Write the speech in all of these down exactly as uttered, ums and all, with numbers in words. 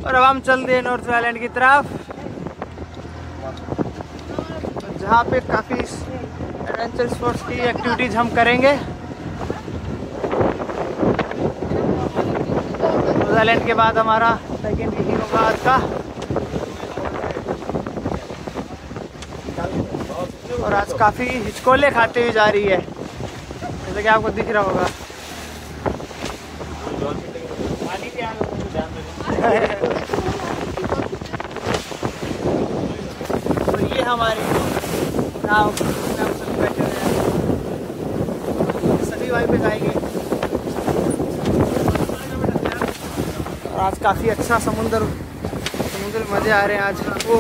और अब हम चल दिए नॉर्थ आइलैंड की तरफ, जहाँ पे काफ़ी एडवेंचर स्पोर्ट्स की एक्टिविटीज़ हम करेंगे। नॉर्थ आइलैंड के बाद हमारा सेकेंड वीक होगा आज का, और आज काफ़ी हिचकोले खाते हुए जा रही है, जैसे कि आपको दिख रहा होगा। तो ये हमारी नाव में हम सभी बैठे हुए हैं, सभी वहीं पे जाएंगे। और आज काफ़ी अच्छा समुंदर समुद्र मज़े आ रहे हैं आज। वो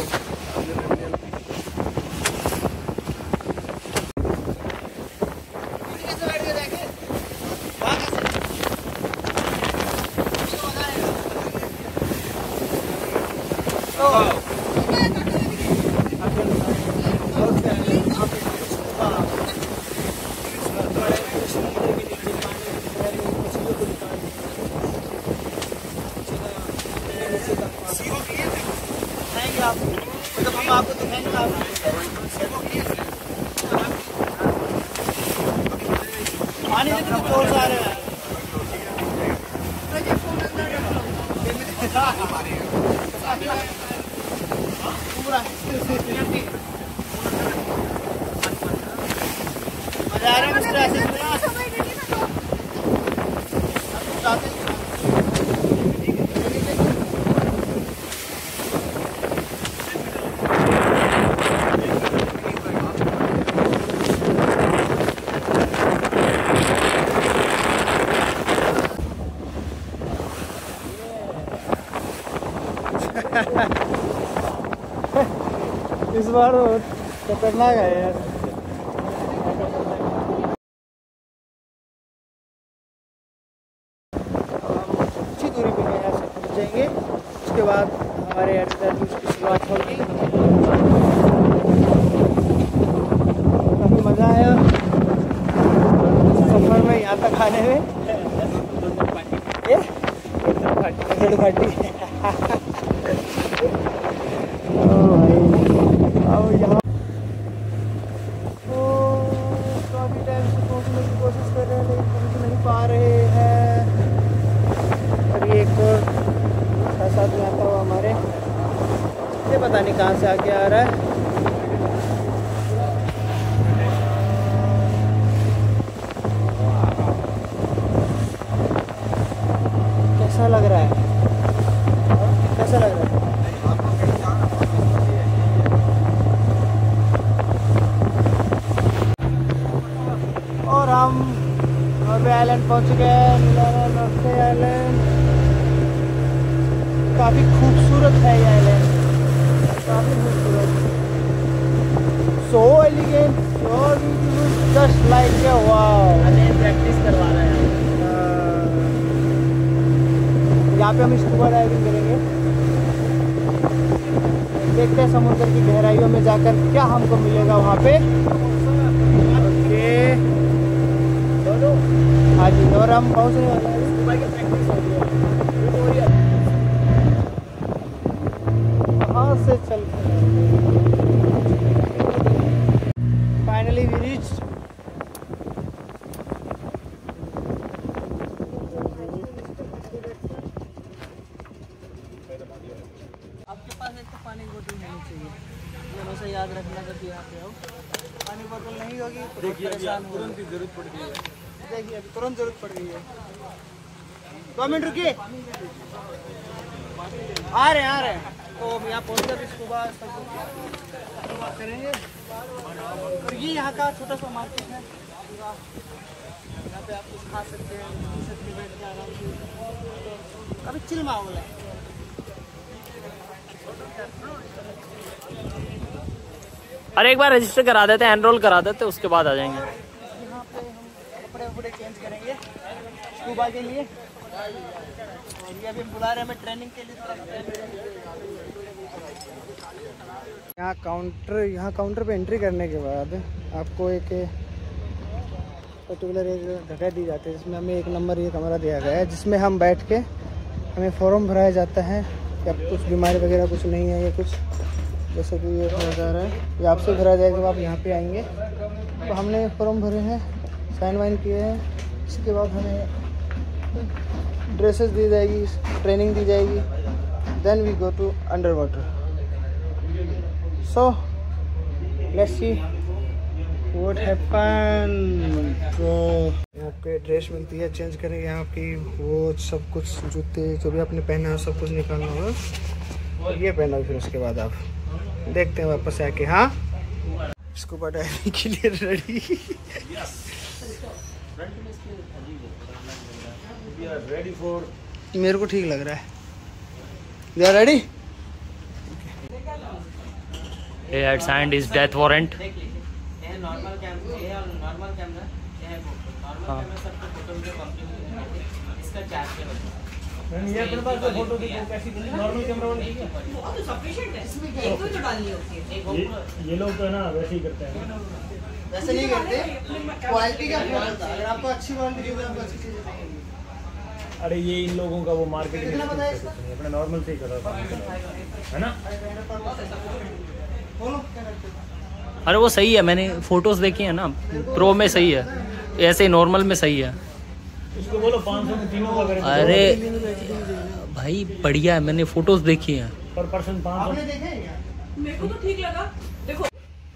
मतलब हम आपको दिखाएंगे आप पानी से कितने जोर से आ रहे हैं। पूरा मजा आ रहा है मिस्टर आशीष में। इस बार खतरनाक है यार। अच्छी दूरी पे यहाँ से पहुँच जाएंगे, उसके बाद हमारे एडवेंचर की शुरुआत होगी। काफ़ी मज़ा आया सफर में यहाँ तक आने में। ये घाटी अब यहाँ काफ़ी टाइम से पहुँचने की कोशिश कर रहे हैं, लेकिन पहुँच नहीं पा रहे हैं। और ये एक और छः सात में आता हुआ हमारे, ये पता नहीं कहाँ से आके आ रहा है। कैसा लग रहा है, कैसा लग रहा है? और हम नॉर्वे आइलैंड पहुंच गए। नॉर्वे आइलैंड काफ़ी खूबसूरत है, ये आइलैंड काफ़ी खूबसूरत, so elegant, so beautiful, just like a wow. Practice करवा रहे हैं यहाँ पे, हम स्कूबा डाइविंग करेंगे। देखते हैं समुद्र की गहराइयों में जाकर क्या हमको मिलेगा वहाँ पे। ओके हाँ जी, और हम पहुँचने वाले हैं। कहाँ से चल फाइनली वी रीच्ड। आपके पास एक तो पानी बोतल होनी चाहिए, हमेशा याद रखना जब यहाँ पे आओ। पानी बोतल नहीं होगी तो परेशान हो, तुरंत की जरूरत पड़ गई है। देखिए अभी तुरंत जरूरत पड़ गई है। दो मिनट रुकिए, आ रहे हैं आ रहे हैं। तो हम यहाँ पहुँच कर स्कूबा करेंगे। और ये यहाँ का छोटा सा मार्केट है, यहाँ पे आप कुछ खा सकते हैं, पी सकते हैं बैठ के आराम से। काफ़ी चिल माहौल है। अरे एक बार रजिस्टर करा देते हैं, एनरोल करा देते हैं, उसके बाद आ जाएंगे। यहाँ पे हम कपड़े वपड़े चेंज करेंगे स्कूबा के लिए। और ये अभी बुला रहे हैं हमें ट्रेनिंग के लिए। यहाँ काउंटर यहाँ काउंटर पे एंट्री करने के बाद आपको एक पर्टिकुलर एक जगह दी जाती है, जिसमें हमें एक नंबर ये कमरा दिया गया है, जिसमें हम बैठ के हमें फॉर्म भराया जाता है कि अब कुछ बीमारी वगैरह कुछ नहीं है या कुछ, जैसे कि ये भरा जा रहा है, ये आपसे भरा जाएगा जब आप यहाँ पे आएंगे। तो हमने फॉर्म भरे हैं, साइन वाइन किए हैं। इसके बाद हमें ड्रेसेस दी जाएगी, ट्रेनिंग दी जाएगी, then we go to under water. So let's see what happen. तो यहाँ पे ड्रेस मिलती है, चेंज करेंगे यहाँ की वो सब कुछ, जूते जो भी आपने पहना है सब कुछ निकालना होगा और ये पहना फिर उसके बाद आप देखते हैं वापस आके। हाँ, स्कूबा डाइविंग के लिए रेडी। रेडी फॉर, मेरे को ठीक लग रहा है। You are ready? He had signed his death warrant. Normal camera, ये नॉर्मल कैमरा, ये है नॉर्मल कैमरा सबको फोटो वीडियो कंप्लीट इसका चार्ज है। ये अपने पास फोटो देखो कैसी नॉर्मल कैमरा वाली है, वो तो सफिशिएंट है, इसमें एक को तो डालनी होती है। ये, ये लोग तो ना वैसे ही करते हैं, वैसे नहीं करते। क्वालिटी का फर्क होता है, अगर आपको अच्छी क्वालिटी चाहिए आपको अच्छी चीजें चाहिए। अरे ये इन लोगों का वो मार्केटिंग अपने नॉर्मल से ही कर रहा है ना। अरे वो सही है, मैंने फोटोज देखी है ना, प्रो में सही है, ऐसे नॉर्मल में सही है। इसको बोलो पाँच सौ तीनों का करें। अरे भाई बढ़िया है, मैंने फोटोज देखी हैं। पर पर्सन पाँच सौ। मेरे को तो ठीक लगा। देखो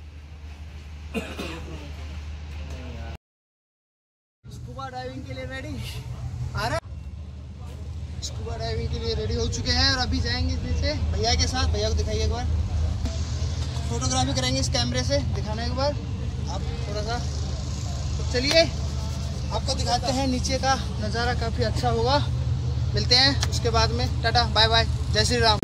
स्कूबा डाइविंग के लिए रेडी आ रहा। स्कूबा डाइविंग के लिए रेडी हो चुके हैं और अभी जाएंगे नीचे भैया के साथ। भैया को दिखाइए एक बार, फोटोग्राफी करेंगे इस कैमरे से, दिखाना एक बार आप थोड़ा सा। तो चलिए आपको दिखाते हैं नीचे का नज़ारा, काफ़ी अच्छा होगा। मिलते हैं उसके बाद में, टाटा बाय बाय, जय श्री राम।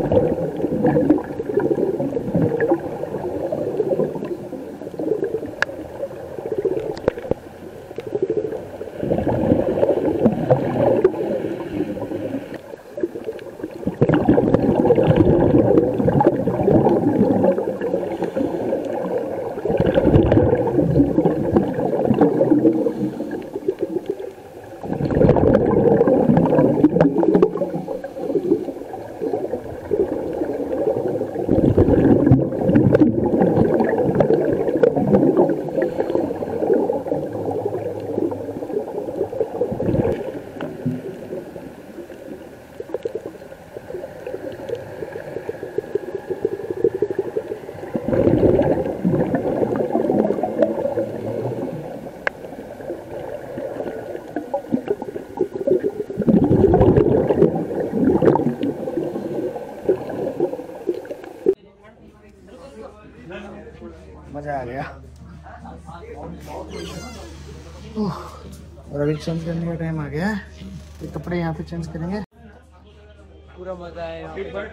मज़ा आ गया। और अभी चेंज करने का टाइम आ गया है, ये कपड़े यहाँ पे चेंज करेंगे। पूरा मज़ा आया।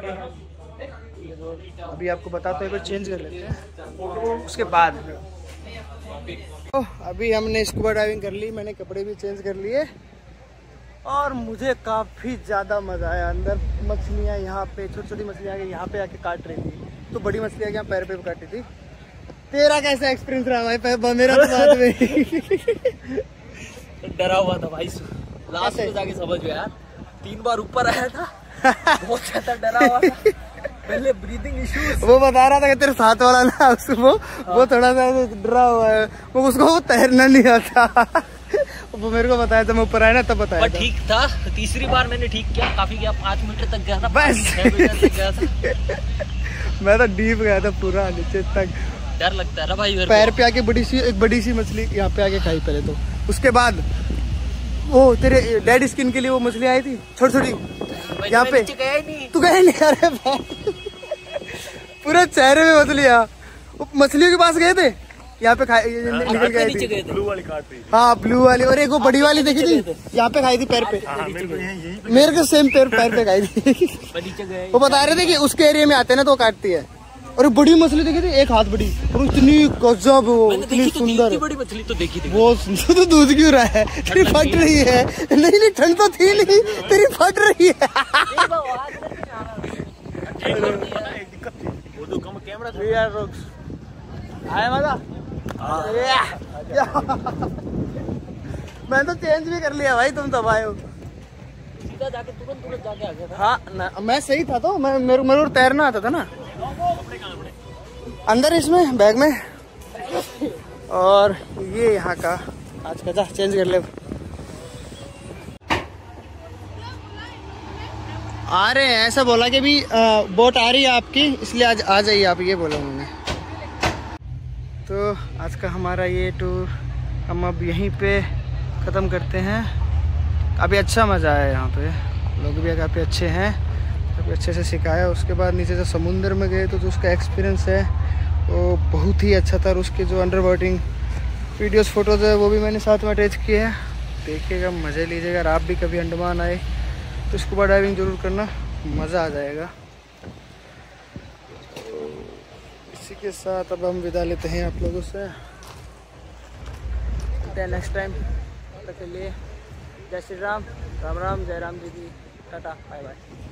अभी आपको बताते हुए चेंज कर लेते हैं उसके बाद। तो अभी हमने स्कूबा डाइविंग कर ली, मैंने कपड़े भी चेंज कर लिए और मुझे काफ़ी ज़्यादा मज़ा आया। अंदर मछलियाँ यहाँ पे, छोटी छोटी मछलियाँ आके यहाँ पे आके काट रही थी, तो बड़ी मछलियाँ यहाँ पैर पे भी काटी थी। तेरा कैसा एक्सपीरियंस रहा भाई? मेरा तो बाद में डरा हुआ था भाई, लास्ट में जाके समझ गया यार। तीन बार ऊपर आया था, बहुत ज्यादा डरा हुआ था। पहले ब्रीदिंग इश्यूज, वो बता रहा था कि तेरे साथ वाला ना उसको वो थोड़ा सा डरा हुआ है, वो उसको वो तैरना नहीं आता। वो मेरे को बताया था, मैं ऊपर आया ना तब बताया था। ठीक था, तीसरी बार मैंने ठीक किया, काफी गया, पाँच मीटर तक गया था, बस तक गया था। मैं तो डीप गया था पूरा नीचे तक। डर लगता है ना भाई। पैर पे आके बड़ी सी एक बड़ी सी मछली यहाँ पे आके खाई पहले तो, उसके बाद वो तेरे डेड स्किन के लिए वो मछली आई थी छोटी छोटी यहाँ पे। तू गया नहीं? अरे पूरे चेहरे में मछलियाँ, मछलियों के पास गए थे यहाँ पे खाए, निकल गए थे। ब्लू वाली काट रही। हाँ ब्लू वाली, और एक वो बड़ी वाली देखी थी यहाँ पे खाई थी पैर पे, मेरे को सेम पैर पैर पे खाई थी। वो बता रहे थे कि उसके एरिया में आते ना तो काटती है। और बड़ी मछली देखी थी, एक हाथ बड़ी, और इतनी गजब, वो इतनी सुंदर बड़ी मछली तो देखी थी वो। तो दूध क्यों रहा है? तेरी फट रही है। नहीं नहीं ठंड तो थी नहीं, तेरी फट रही है। मैं तो चेंज भी कर लिया भाई, तुम तब आए हो। सीधा जाके तुरंत तुरंत जाके आ गया था। हाँ ना, मैं सही था तो मैं मेरे मेरे को तैरना आता था ना। अंदर इसमें बैग में। और ये यहाँ का आज का, जा चेंज कर ले। आ रहे हैं, ऐसा बोला कि भी बोट आ रही है आपकी, इसलिए आज आ जाइए आप, ये बोला उन्होंने। तो आज का हमारा ये टूर हम अब यहीं पे ख़त्म करते हैं। काफ़ी अच्छा मज़ा आया यहाँ पे, लोग भी काफ़ी अच्छे हैं, काफ़ी अच्छे से सिखाया। उसके बाद नीचे जो समुंदर में गए तो जो उसका एक्सपीरियंस है वो बहुत ही अच्छा था। और उसके जो अंडर वाटरिंग वीडियोस फोटोज़ है वो भी मैंने साथ में अटैच किए हैं, देखिएगा, मज़े लीजिएगा। और आप भी कभी अंडमान आए तो स्कूबा डाइविंग ज़रूर करना, मज़ा आ जाएगा। तो इसी के साथ अब हम विदा लेते हैं आप लोगों से, नेक्स्ट टाइम। तब तक के लिए जय श्री राम, राम राम, जय राम जी की, टाटा, बाय बाय।